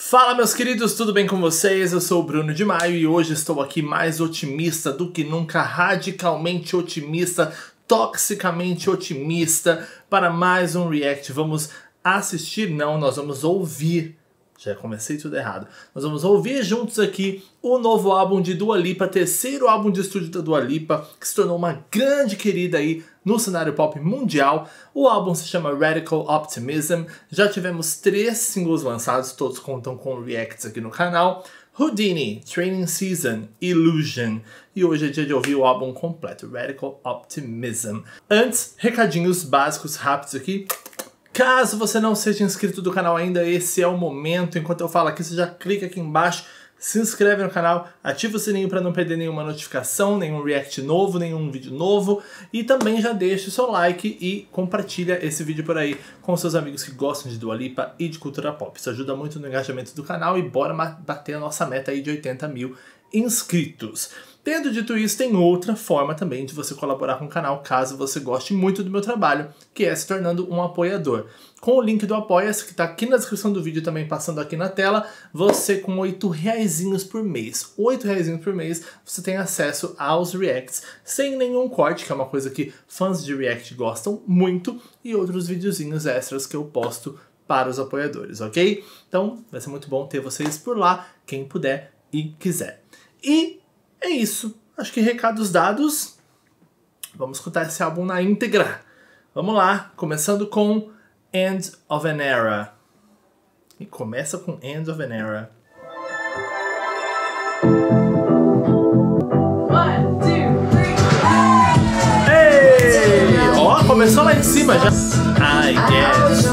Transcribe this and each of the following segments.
Fala, meus queridos, tudo bem com vocês? Eu sou o Bruno de Maio e hoje estou aqui mais otimista do que nunca, radicalmente otimista, toxicamente otimista, para mais um react. Vamos assistir? Não, nós vamos ouvir. Já comecei tudo errado. Nós vamos ouvir juntos aqui o novo álbum de Dua Lipa, terceiro álbum de estúdio da Dua Lipa, que se tornou uma grande querida aí no cenário pop mundial. O álbum se chama Radical Optimism. Já tivemos 3 singles lançados, todos contam com reacts aqui no canal. Houdini, Training Season, Illusion. E hoje é dia de ouvir o álbum completo, Radical Optimism. Antes, recadinhos básicos rápidos aqui. Caso você não seja inscrito do canal ainda, esse é o momento. Enquanto eu falo aqui, você já clica aqui embaixo, se inscreve no canal, ativa o sininho para não perder nenhuma notificação, nenhum react novo, nenhum vídeo novo. E também já deixa o seu like e compartilha esse vídeo por aí com seus amigos que gostam de Dua Lipa e de cultura pop. Isso ajuda muito no engajamento do canal e bora bater a nossa meta aí de 80 mil inscritos. Tendo dito isso, tem outra forma também de você colaborar com o canal, caso você goste muito do meu trabalho, que é se tornando um apoiador. Com o link do Apoia-se, que está aqui na descrição do vídeo, também passando aqui na tela, você com R$8 por mês. R$8 por mês, você tem acesso aos reacts, sem nenhum corte, que é uma coisa que fãs de react gostam muito, e outros videozinhos extras que eu posto para os apoiadores, ok? Então, vai ser muito bom ter vocês por lá, quem puder e quiser. E é isso. Acho que recados dados. Vamos escutar esse álbum na íntegra. Vamos lá, começando com End of an Era. E começa com End of an Era. 1, 2, 3. Ei! Ó, começou lá em cima já. I guess.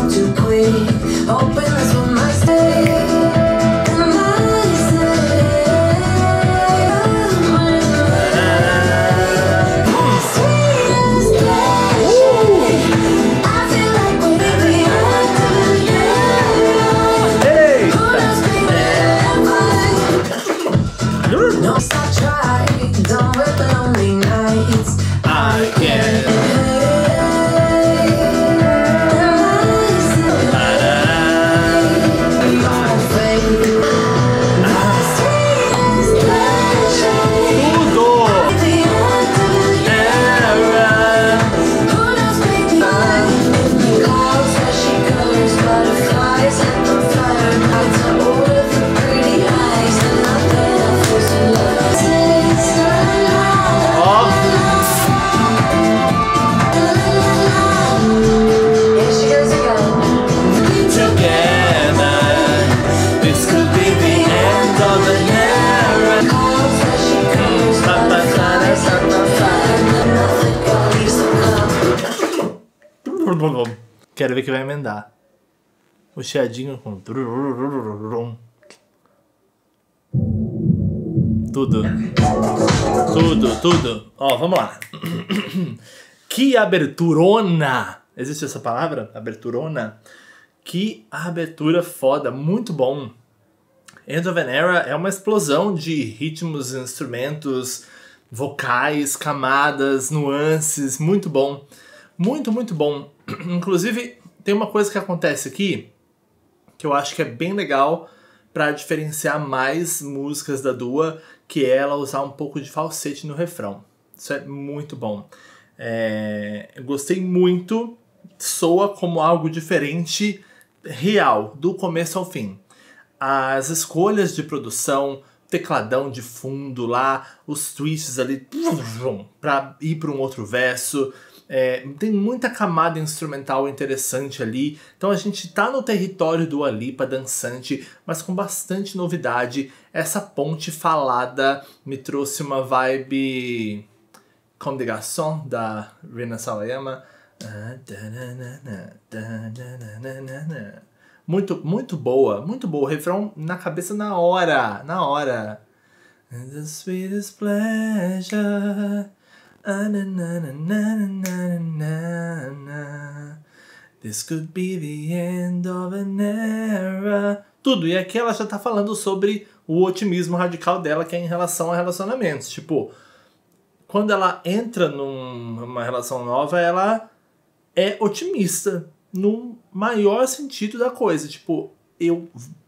Quero ver que vai emendar. O chiadinho com... Tudo. Ó, vamos lá. Que aberturona! Existe essa palavra? Aberturona? Que abertura foda, muito bom. End of an Era é uma explosão de ritmos, instrumentos, vocais, camadas, nuances, muito bom. Muito bom. Inclusive, tem uma coisa que acontece aqui que eu acho que é bem legal para diferenciar mais músicas da Dua, que é ela usar um pouco de falsete no refrão. Isso é muito bom. Eu gostei muito, soa como algo diferente, real, do começo ao fim. As escolhas de produção, tecladão de fundo lá, os twists ali para ir para um outro verso. Tem muita camada instrumental interessante ali. Então a gente tá no território do Dua Lipa dançante, mas com bastante novidade. Essa ponte falada me trouxe uma vibe Comme des Garçons, da Rina Sawayama. Muito boa, muito boa. O refrão na cabeça na hora. The sweetest pleasure. This could be the end of an era. Tudo, e aqui ela já tá falando sobre o otimismo radical dela, que é em relação a relacionamentos. Tipo, quando ela entra numa relação nova, ela é otimista no maior sentido da coisa. Tipo, eu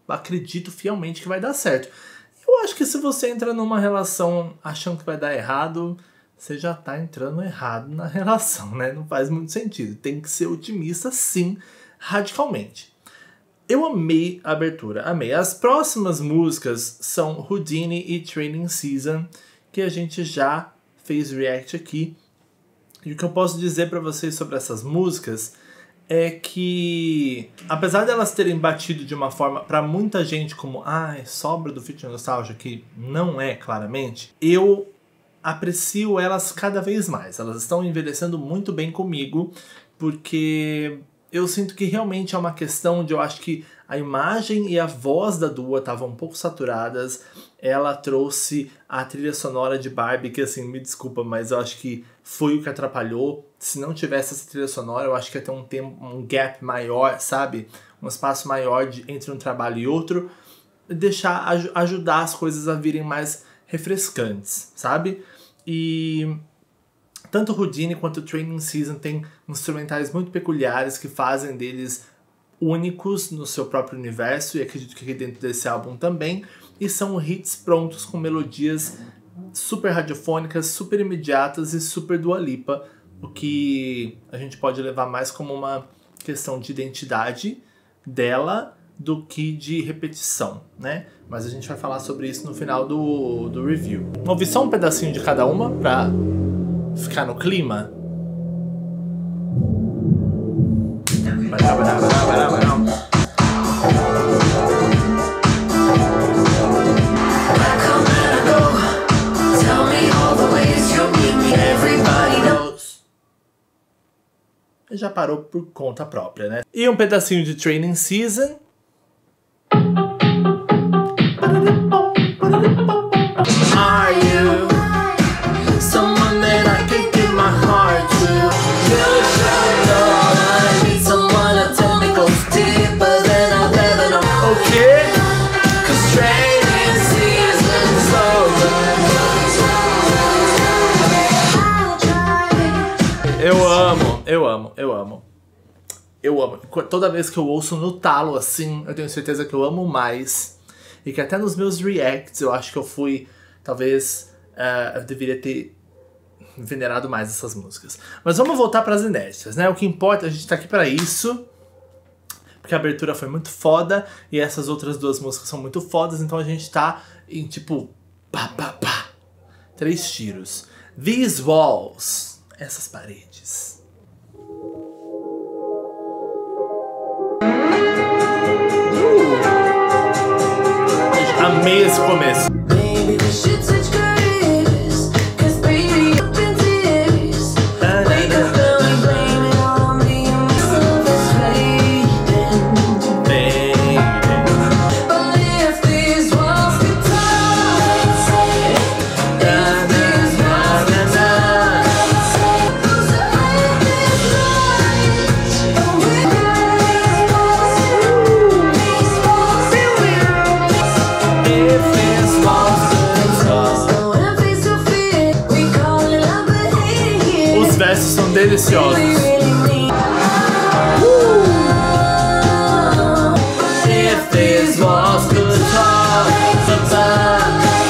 acredito fielmente que vai dar certo. Eu acho que se você entra numa relação achando que vai dar errado, você já tá entrando errado na relação, né? Não faz muito sentido. Tem que ser otimista, sim, radicalmente. Eu amei a abertura, amei. As próximas músicas são Houdini e Training Season, que a gente já fez react aqui. E o que eu posso dizer pra vocês sobre essas músicas é que, apesar delas terem batido de uma forma pra muita gente como sobra do Future Nostalgia, que não é claramente, eu aprecio elas cada vez mais. Elas estão envelhecendo muito bem comigo, porque eu sinto que realmente é uma questão de, eu acho que a imagem e a voz da Dua estavam um pouco saturadas. Ela trouxe a trilha sonora de Barbie, que assim, me desculpa, mas eu acho que foi o que atrapalhou. Se não tivesse essa trilha sonora, eu acho que ia ter um gap maior, sabe? Um espaço maior entre um trabalho e outro. Ajudar as coisas a virem mais refrescantes, sabe? E tanto Houdini quanto Training Season tem instrumentais muito peculiares que fazem deles únicos no seu próprio universo, e acredito que aqui dentro desse álbum também, e são hits prontos com melodias super radiofônicas, super imediatas e super Dua Lipa, o que a gente pode levar mais como uma questão de identidade dela do que de repetição, né? Mas a gente vai falar sobre isso no final do review. Vamos ouvir só um pedacinho de cada uma pra ficar no clima. Já parou por conta própria, né? E um pedacinho de Training Season. Are you someone that I can give my heart to? You should know I need someone to tell me goes deeper than I've ever known. Okay? 'Cause training season's over. Eu amo. Toda vez que eu ouço no talo assim, eu tenho certeza que eu amo mais. E que até nos meus reacts eu acho que eu fui, talvez, eu deveria ter venerado mais essas músicas. Mas vamos voltar para as inéditas, né? O que importa, a gente tá aqui para isso, porque a abertura foi muito foda e essas outras duas músicas são muito fodas, então a gente tá em tipo, pá, pá, pá, 3 tiros. These walls, essas paredes. Amei esse começo. Os versos são deliciosos. If these walls could talk about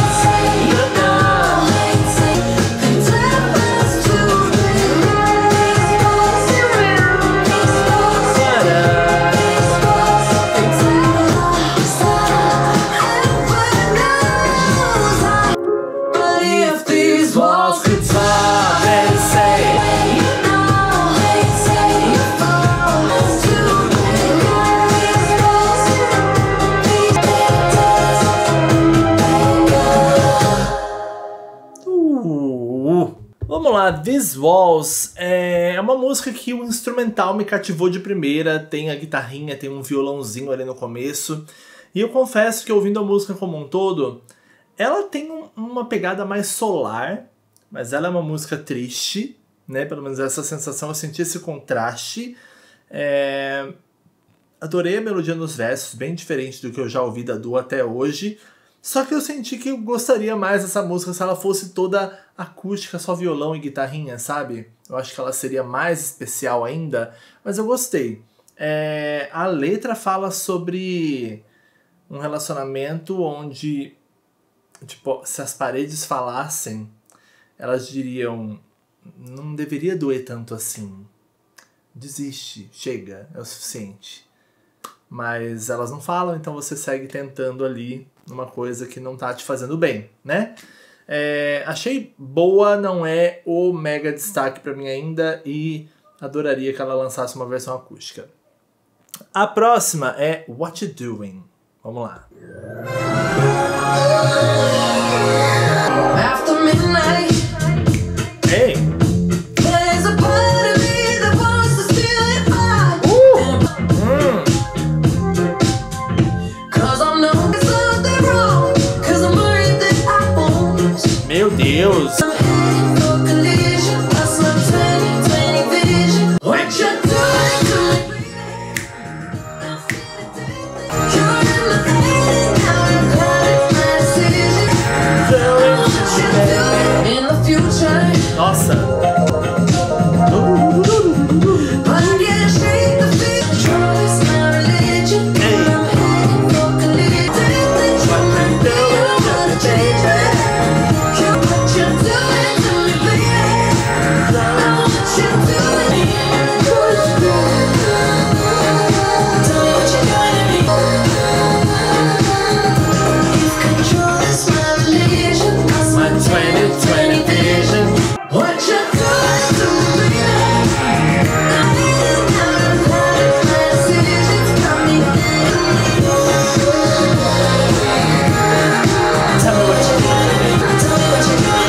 Vamos lá, These Walls é uma música que o instrumental me cativou de primeira, tem a guitarrinha, tem um violãozinho ali no começo, e eu confesso que ouvindo a música como um todo, ela tem uma pegada mais solar, mas ela é uma música triste, né? Pelo menos essa sensação, eu senti esse contraste. Adorei a melodia nos versos, bem diferente do que eu já ouvi da Dua até hoje. Só que eu senti que eu gostaria mais dessa música se ela fosse toda acústica, só violão e guitarrinha, sabe? Eu acho que ela seria mais especial ainda, mas eu gostei. A letra fala sobre um relacionamento onde, tipo, se as paredes falassem, elas diriam, não deveria doer tanto assim. Desiste, chega, é o suficiente. Mas elas não falam, então você segue tentando ali numa coisa que não tá te fazendo bem, né? Achei boa, não é o mega destaque pra mim ainda e adoraria que ela lançasse uma versão acústica. A próxima é What You Doing. Vamos lá. After midnight, Ei! there's a part of me that wants to steal it all. 'Cause I know there's something wrong. 'Cause I'm worried that I won't. Meu Deus! I'm heading for collision. That's my 2020 vision. What you doing to me? You're in my head now. I'm caught in my decision. What you doing in the future? Nossa! But I can't shake the feeling. Control is my religion. I'm heading for collision. You don't wanna change me. What you doing to me, baby? What you doing? Tell me what you're doing to me. If control is my religion, that's my 2020 vision. What you doing to me, baby? I'm caught in my decisions. Got me. Tell me what you're doing to me. Tell me what you're doing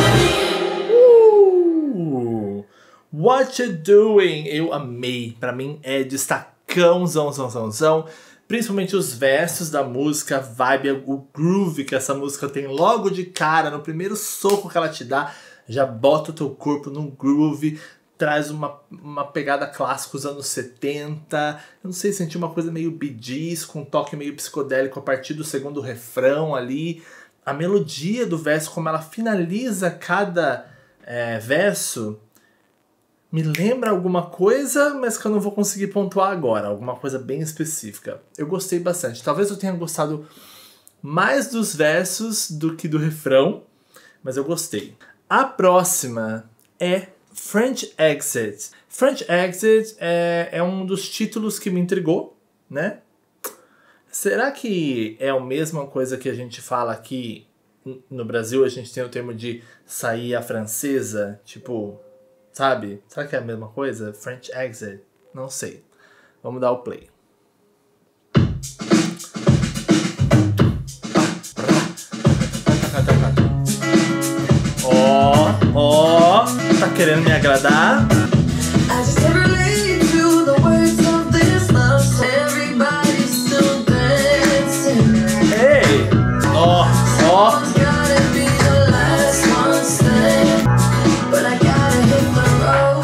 to me. What You Doing? Eu amei. Pra mim é destacãozão. Principalmente os versos da música, a vibe, o groove que essa música tem logo de cara, no primeiro soco que ela te dá, já bota o teu corpo num groove, traz uma pegada clássica dos anos 70. Eu não sei, senti uma coisa meio Bee Gees, com um toque meio psicodélico a partir do segundo refrão ali. A melodia do verso, como ela finaliza cada verso, me lembra alguma coisa, mas que eu não vou conseguir pontuar agora. Alguma coisa bem específica. Eu gostei bastante. Talvez eu tenha gostado mais dos versos do que do refrão, mas eu gostei. A próxima é French Exit. French Exit é um dos títulos que me intrigou, né? Será que é a mesma coisa que a gente fala aqui no Brasil? A gente tem o termo de sair à francesa, tipo... Sabe? Será que é a mesma coisa? French Exit? Não sei. Vamos dar o play. Ó, tá querendo me agradar? I just can't relate to the words of this love song. Everybody's still dancing. Ei! Ó. Someone's gotta be the last one standing. But I gotta hit the road.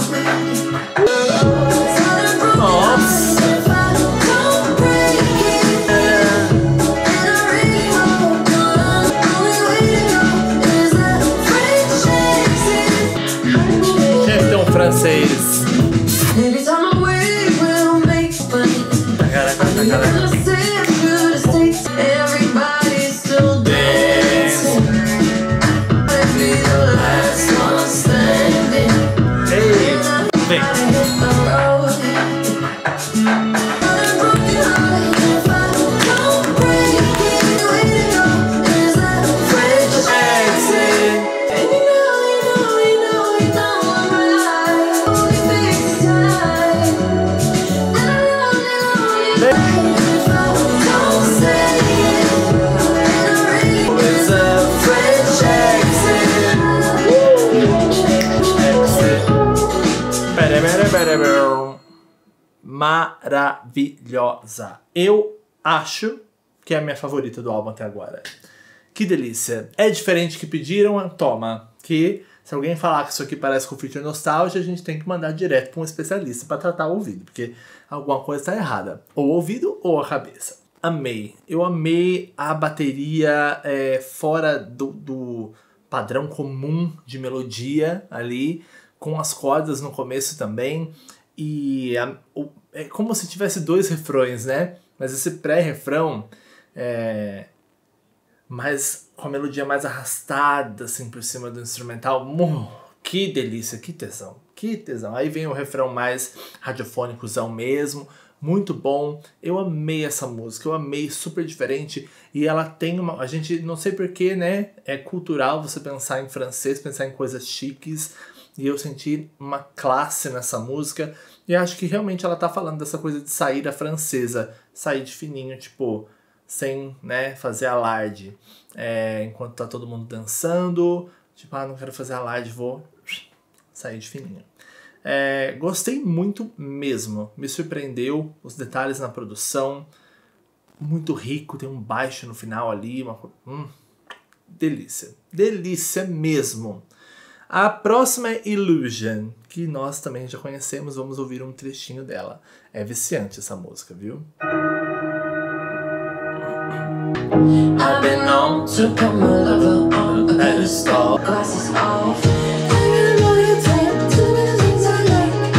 Nossa. If I don't break it, and I really won't go. Only way to go is that French exit. Tinha que ter um francês. Every time I wait, we'll make money. Never said to the States, everybody's still dancing. I'd be the last one standing. Ei! Vem. I hit the road. I'm broken hearted. If I don't break it, the way to go is that French exit. And you know I'm right. Only takes time. And I lonely if I don't say it. And I really It's a French exit. Maravilhosa. Eu acho que é a minha favorita do álbum até agora. Que delícia. É diferente que pediram, toma. Que se alguém falar que isso aqui parece com Future Nostalgia, a gente tem que mandar direto para um especialista para tratar o ouvido, porque alguma coisa está errada. Ou o ouvido ou a cabeça. Amei. Eu amei a bateria fora do padrão comum de melodia ali, com as cordas no começo também. E é como se tivesse dois refrões, né? Mas esse pré-refrão Mas com a melodia mais arrastada, assim, por cima do instrumental. Que delícia, que tesão, que tesão. Aí vem o refrão mais radiofônicozão mesmo, muito bom. Eu amei essa música, eu amei, super diferente. E ela tem uma... A gente, não sei porquê, né? É cultural você pensar em francês, pensar em coisas chiques. E eu senti uma classe nessa música. E acho que realmente ela tá falando dessa coisa de sair da francesa. Sair de fininho, tipo, sem, né, fazer alarde. Enquanto tá todo mundo dançando, tipo, não quero fazer alarde, vou sair de fininho. Gostei muito mesmo. Me surpreendeu os detalhes na produção. Muito rico, tem um baixo no final ali. Delícia. Delícia mesmo. A próxima é Illusion, que nós também já conhecemos. Vamos ouvir um trechinho dela. É viciante essa música, viu? I've been known to put my lover on a pedestal. Glasses off. I know you take to the things I like.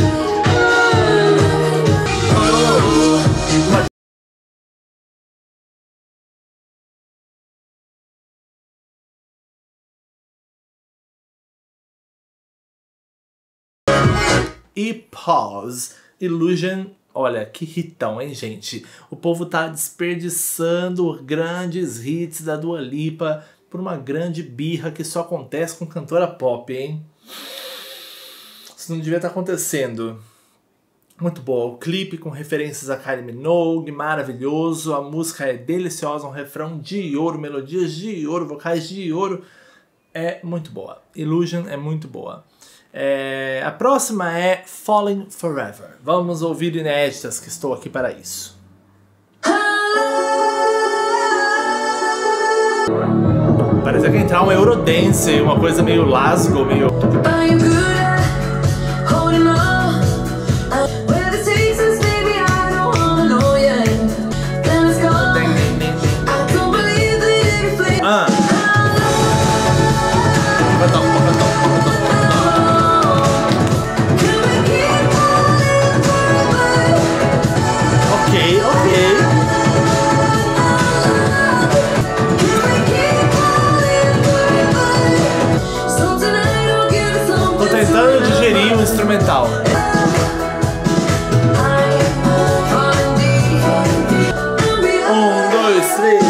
E Pause. Illusion. Olha, que hitão, hein, gente? O povo tá desperdiçando grandes hits da Dua Lipa por uma grande birra que só acontece com cantora pop, hein? Isso não devia estar acontecendo. Muito boa. O clipe com referências a Kylie Minogue, maravilhoso. A música é deliciosa, um refrão de ouro, melodias de ouro, vocais de ouro. É muito boa. Illusion é muito boa. A próxima é Falling Forever. Vamos ouvir inéditas, que estou aqui para isso. Parece que entrar um Eurodance, uma coisa meio Glasgow, meio... Tentando digerir o instrumental. Dois, três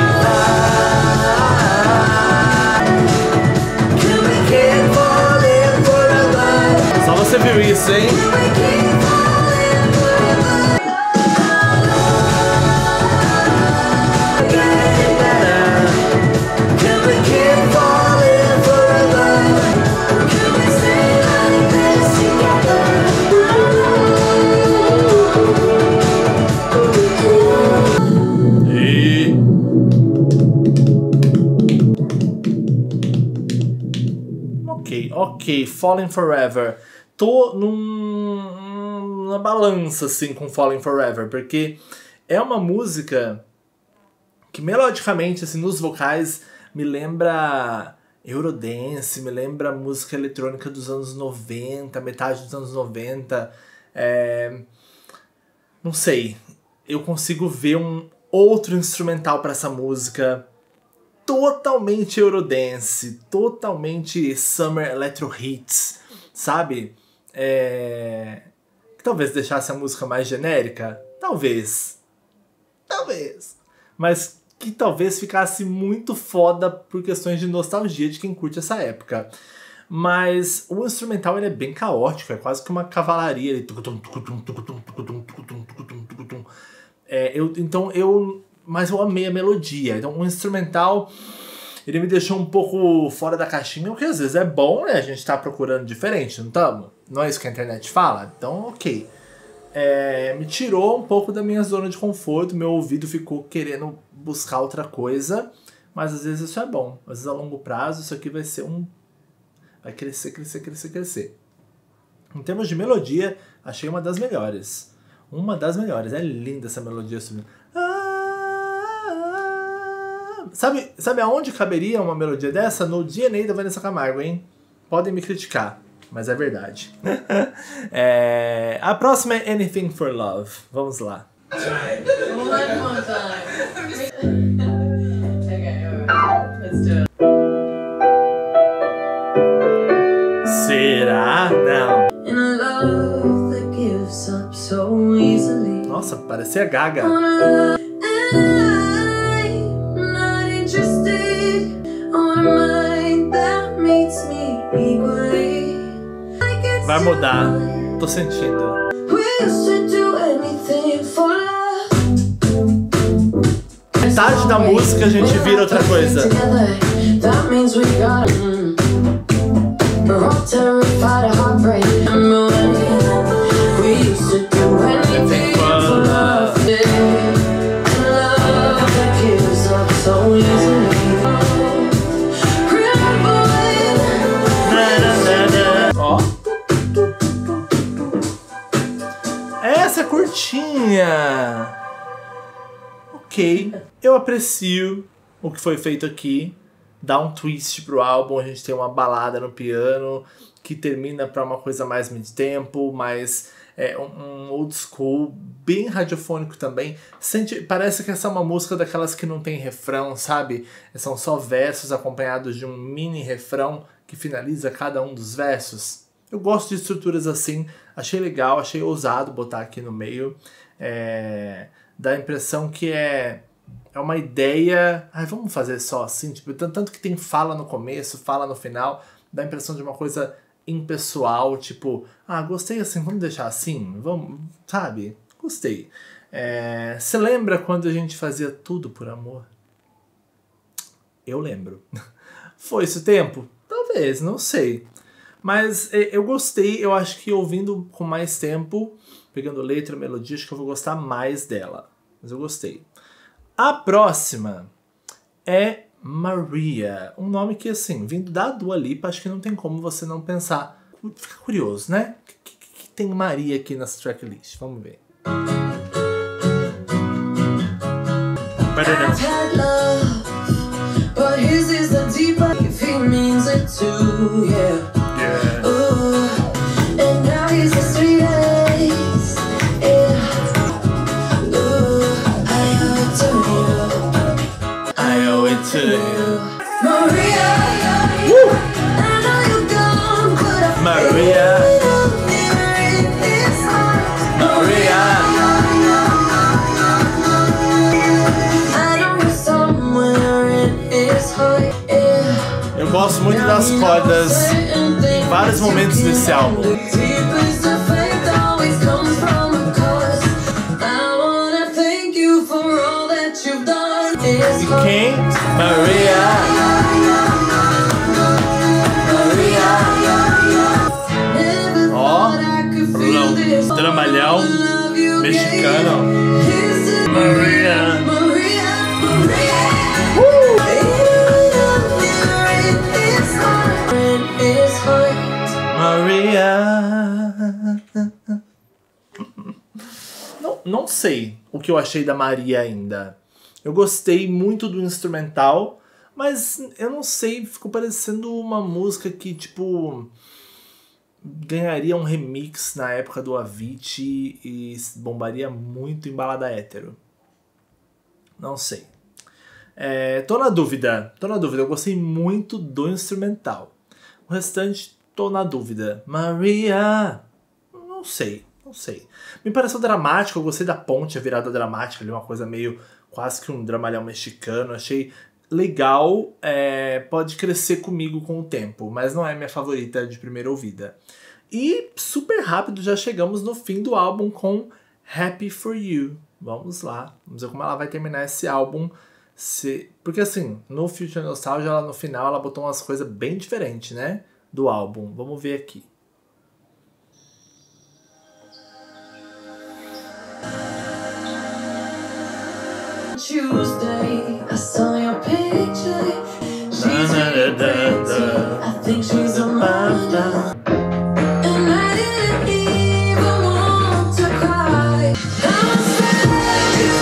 e... Só você viu isso, hein? Ok, Falling Forever. Tô numa balança, assim, com Falling Forever, porque é uma música que, melodicamente, assim, nos vocais, me lembra Eurodance, me lembra música eletrônica dos anos 90, metade dos anos 90. Não sei, eu consigo ver um outro instrumental para essa música. Totalmente Eurodance, totalmente Summer Electro Hits, sabe? Que talvez deixasse a música mais genérica, talvez, mas que talvez ficasse muito foda por questões de nostalgia de quem curte essa época. Mas o instrumental ele é bem caótico, é quase que uma cavalaria. Mas eu amei a melodia. Então o instrumental, ele me deixou um pouco fora da caixinha, o que às vezes é bom, né? A gente tá procurando diferente, não estamos? Não é isso que a internet fala? Então, ok. Me tirou um pouco da minha zona de conforto, meu ouvido ficou querendo buscar outra coisa, mas às vezes isso é bom. Às vezes a longo prazo isso aqui vai ser vai crescer, crescer, crescer, crescer. Em termos de melodia, achei uma das melhores. Uma das melhores. É linda essa melodia. Sabe aonde caberia uma melodia dessa? No DNA da Vanessa Camargo, hein? Podem me criticar, mas é verdade. A próxima é Anything for Love. Vamos lá. One more time. Será? Não. In a love that gives up so easily. Nossa, parecia Gaga. I'm not interested on a mind that meets me equally. Like it's Vai mudar. Tô sentindo. we used to do anything for love. Metade da música a gente vira outra coisa. That means we got we're all terrified of heartbreak. We used to do anything for love. Love that gives up so easily. Ó. Essa é curtinha. Ok. Eu aprecio o que foi feito aqui. Dá um twist pro álbum, a gente tem uma balada no piano que termina pra uma coisa mais mid-tempo, mais um old school, bem radiofônico também. Parece que essa é uma música daquelas que não tem refrão, sabe? São só versos acompanhados de um mini refrão que finaliza cada um dos versos. Eu gosto de estruturas assim, achei legal, achei ousado botar aqui no meio. Dá a impressão que é uma ideia. Ai, vamos fazer só assim, tipo, tanto que tem fala no começo, fala no final, dá a impressão de uma coisa impessoal, tipo, gostei assim, vamos deixar assim, vamos, sabe? Gostei. Você lembra quando a gente fazia tudo por amor? Eu lembro. Foi esse o tempo? Talvez, não sei. Mas eu gostei, eu acho que ouvindo com mais tempo, pegando letra, melodia, acho que eu vou gostar mais dela. Mas eu gostei. A próxima é Maria. Um nome que, assim, vindo da Dua Lipa, acho que não tem como você não pensar. Fica curioso, né? O que tem Maria aqui nessa tracklist? Vamos ver. I've had love, but his is a deeper if he means it too, yeah. Yeah. Ooh, and now he's the sweetest, yeah. Ooh, I owe it to you, I owe it to you. Maria. Woo! I know you're gone, but I Maria. feel it in this heart. Maria. I know you're somewhere in his heart, yeah. Eu gosto muito das cordas em vários momentos desse álbum. E quem? Maria. Ó, dramalhão mexicano. Maria. Maria. Não sei o que eu achei da Maria ainda. Eu gostei muito do instrumental, mas eu não sei, ficou parecendo uma música que, tipo, ganharia um remix na época do Avicii e bombaria muito em balada hétero. Não sei. Tô na dúvida. Eu gostei muito do instrumental. O restante, tô na dúvida. Maria. Não sei. Me pareceu dramático, eu gostei da ponte, a virada dramática ali, uma coisa meio quase que um dramalhão mexicano. Achei legal, pode crescer comigo com o tempo, mas não é minha favorita de primeira ouvida. E super rápido já chegamos no fim do álbum com Happy For You. Vamos lá, vamos ver como ela vai terminar esse álbum. Porque assim, no Future Nostalgia, ela, no final, ela botou umas coisas bem diferentes, né? Do álbum. Vamos ver aqui. Tuesday, I saw your picture. She's really pretty. I think she's a mother. And I didn't even want to cry. I said you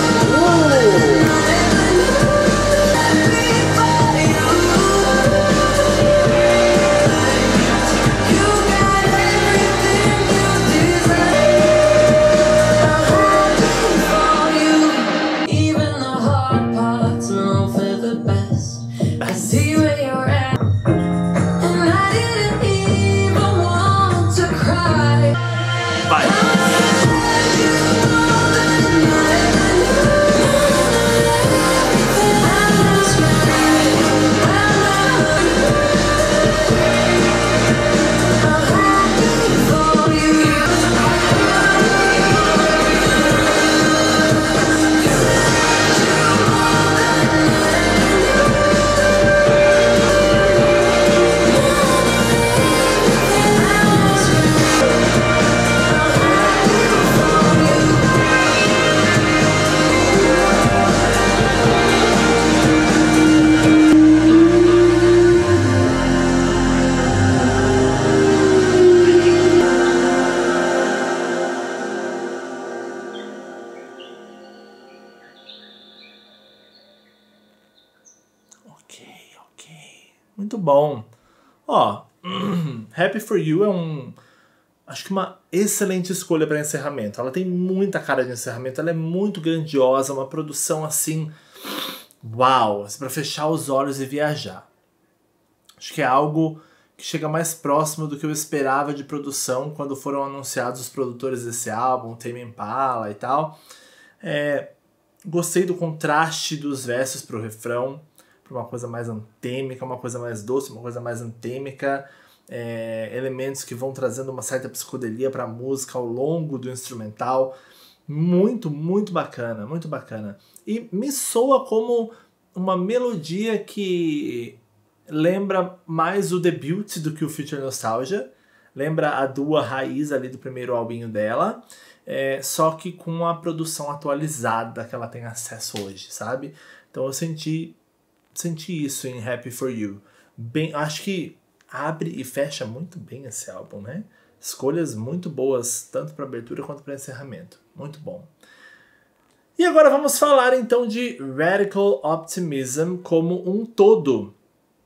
got everything you deserve. I'm happy for you. Even the hard parts move for the best. I see Muito bom. Ó, Happy For You acho que uma excelente escolha para encerramento. Ela tem muita cara de encerramento, ela é muito grandiosa, uma produção assim, uau, para fechar os olhos e viajar. Acho que é algo que chega mais próximo do que eu esperava de produção quando foram anunciados os produtores desse álbum, Tame Impala e tal. Gostei do contraste dos versos pro refrão, para uma coisa mais antêmica, uma coisa mais doce, uma coisa mais antêmica. Elementos que vão trazendo uma certa psicodelia para a música ao longo do instrumental. Muito, muito bacana, muito bacana. E me soa como uma melodia que lembra mais o debut do que o Future Nostalgia. Lembra a Dua raiz ali do primeiro albinho dela, só que com a produção atualizada que ela tem acesso hoje, sabe? Então eu senti isso em Happy For You. Acho que abre e fecha muito bem esse álbum, né? Escolhas muito boas, tanto para abertura quanto para encerramento. Muito bom. E agora vamos falar então de Radical Optimism como um todo.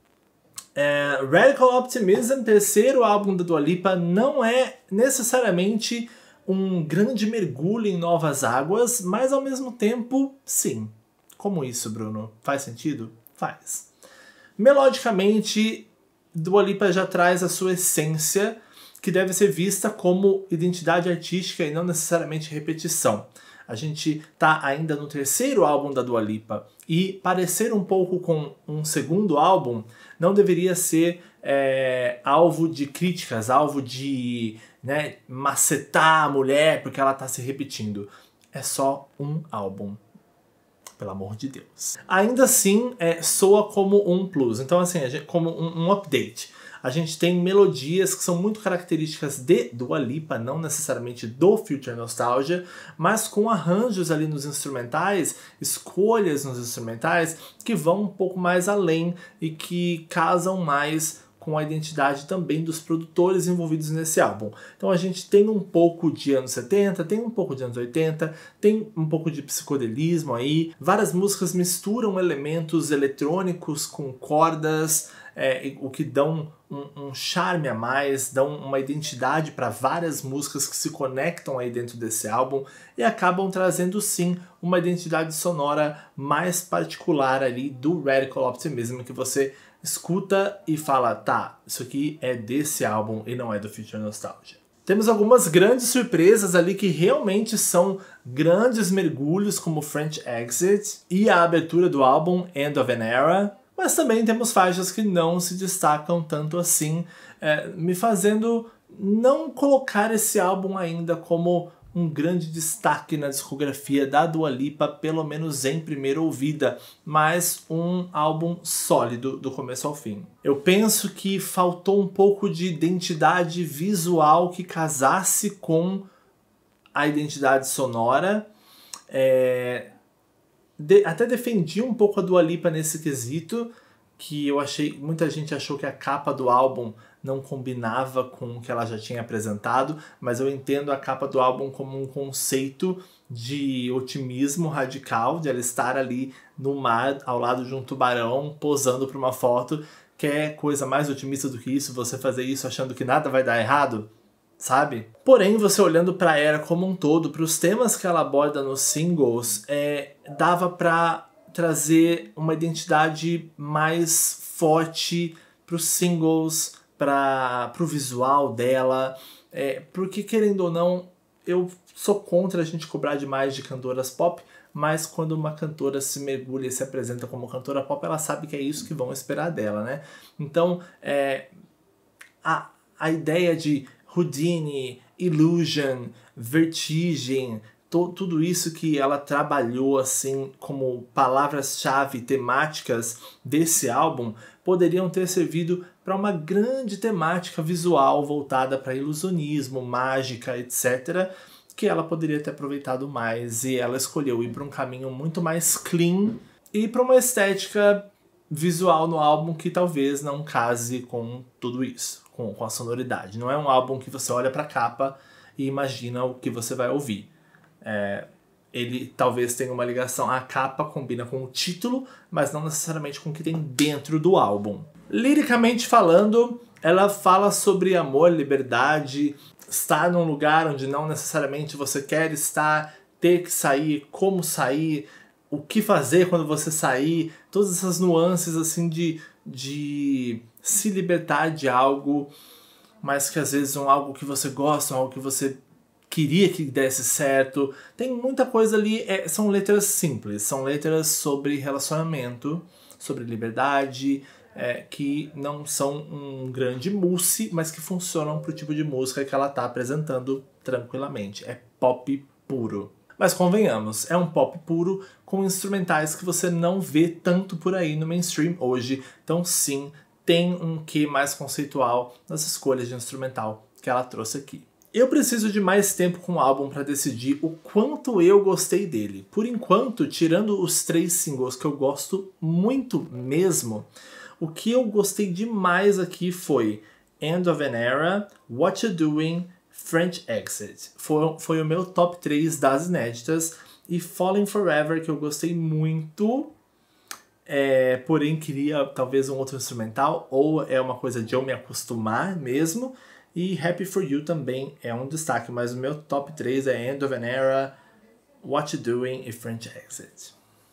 Radical Optimism, terceiro álbum da Dua Lipa, não é necessariamente um grande mergulho em novas águas, mas ao mesmo tempo, sim. Como isso, Bruno? Faz sentido? Faz. Melodicamente, Dua Lipa já traz a sua essência, que deve ser vista como identidade artística e não necessariamente repetição. A gente tá ainda no terceiro álbum da Dua Lipa e parecer um pouco com um segundo álbum não deveria ser alvo de críticas, alvo de macetar a mulher porque ela tá se repetindo. É só um álbum. Pelo amor de Deus. Ainda assim, soa como um plus. Então, assim, como um update. A gente tem melodias que são muito características de Dua Lipa, não necessariamente do Future Nostalgia, mas com arranjos ali nos instrumentais, escolhas nos instrumentais que vão um pouco mais além e que casam mais com a identidade também dos produtores envolvidos nesse álbum. Então a gente tem um pouco de anos 70, tem um pouco de anos 80, tem um pouco de psicodelismo aí. Várias músicas misturam elementos eletrônicos com cordas, o que dão um charme a mais, dão uma identidade para várias músicas que se conectam aí dentro desse álbum e acabam trazendo sim uma identidade sonora mais particular ali do Radical Optimism, que você escuta e fala, tá, isso aqui é desse álbum e não é do Future Nostalgia. Temos algumas grandes surpresas ali que realmente são grandes mergulhos, como French Exit e a abertura do álbum End of an Era, mas também temos faixas que não se destacam tanto assim, me fazendo não colocar esse álbum ainda como um grande destaque na discografia da Dua Lipa, pelo menos em primeira ouvida, mas um álbum sólido do começo ao fim. Eu penso que faltou um pouco de identidade visual que casasse com a identidade sonora. Até defendi um pouco a Dua Lipa nesse quesito, que eu achei, muita gente achou que a capa do álbum não combinava com o que ela já tinha apresentado, mas eu entendo a capa do álbum como um conceito de otimismo radical, de ela estar ali no mar, ao lado de um tubarão, posando para uma foto. Quer coisa mais otimista do que isso? Você fazer isso achando que nada vai dar errado? Sabe? Porém, você olhando para a era como um todo, para os temas que ela aborda nos singles, dava para trazer uma identidade mais forte para os singles, para o visual dela, porque querendo ou não, eu sou contra a gente cobrar demais de cantoras pop, mas quando uma cantora se mergulha e se apresenta como cantora pop, ela sabe que é isso que vão esperar dela, né? Então, a ideia de Houdini, Illusion, Vertigem, tudo isso que ela trabalhou assim como palavras-chave temáticas desse álbum poderiam ter servido para uma grande temática visual voltada para ilusionismo, mágica, etc., que ela poderia ter aproveitado mais, e ela escolheu ir para um caminho muito mais clean e para uma estética visual no álbum que talvez não case com tudo isso, com a sonoridade. Não é um álbum que você olha para a capa e imagina o que você vai ouvir. Ele talvez tenha uma ligação, a capa combina com o título, mas não necessariamente com o que tem dentro do álbum. Liricamente falando, ela fala sobre amor, liberdade, estar num lugar onde não necessariamente você quer estar, ter que sair, como sair, o que fazer quando você sair, todas essas nuances assim de se libertar de algo, mas que às vezes é algo que você gosta, algo que você queria que desse certo. Tem muita coisa ali, são letras simples, são letras sobre relacionamento, sobre liberdade, que não são um grande mousse, mas que funcionam pro tipo de música que ela tá apresentando tranquilamente. É pop puro. Mas convenhamos, é um pop puro com instrumentais que você não vê tanto por aí no mainstream hoje. Então sim, tem um quê mais conceitual nas escolhas de instrumental que ela trouxe aqui. Eu preciso de mais tempo com o álbum para decidir o quanto eu gostei dele. Por enquanto, tirando os 3 singles que eu gosto muito mesmo, o que eu gostei demais aqui foi End of an Era, What You Doing, French Exit. Foi o meu top 3 das inéditas. E Falling Forever, que eu gostei muito, porém queria talvez um outro instrumental, ou é uma coisa de eu me acostumar mesmo. E Happy For You também é um destaque, mas o meu top 3 é End of an Era, What You Doing e French Exit.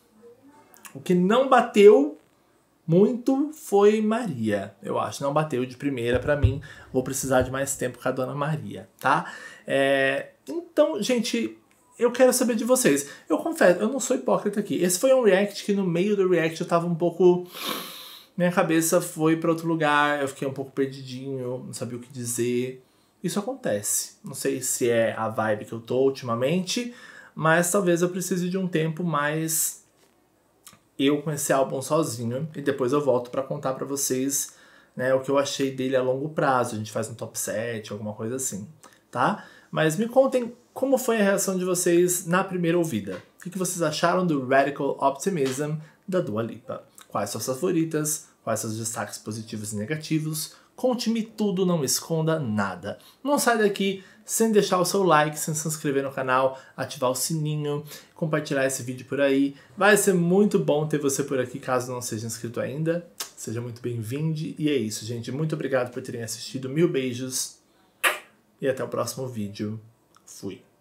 O que não bateu muito foi Maria, eu acho. Não bateu de primeira pra mim. Vou precisar de mais tempo com a Dona Maria, tá? Então, gente, eu quero saber de vocês. Eu confesso, eu não sou hipócrita aqui. Esse foi um react que no meio do react eu tava um pouco... Minha cabeça foi pra outro lugar, eu fiquei um pouco perdidinho, não sabia o que dizer. Isso acontece. Não sei se é a vibe que eu tô ultimamente, mas talvez eu precise de um tempo mais eu com esse álbum sozinho, e depois eu volto pra contar pra vocês, né, o que eu achei dele a longo prazo. A gente faz um top 7, alguma coisa assim, tá? Mas me contem como foi a reação de vocês na primeira ouvida. O que vocês acharam do Radical Optimism da Dua Lipa? Quais são as favoritas? Quais são os destaques positivos e negativos? Conte-me tudo, não esconda nada. Não sai daqui sem deixar o seu like, sem se inscrever no canal, ativar o sininho, compartilhar esse vídeo por aí. Vai ser muito bom ter você por aqui, caso não seja inscrito ainda. Seja muito bem-vindo. E é isso, gente. Muito obrigado por terem assistido. 1000 beijos. E até o próximo vídeo. Fui.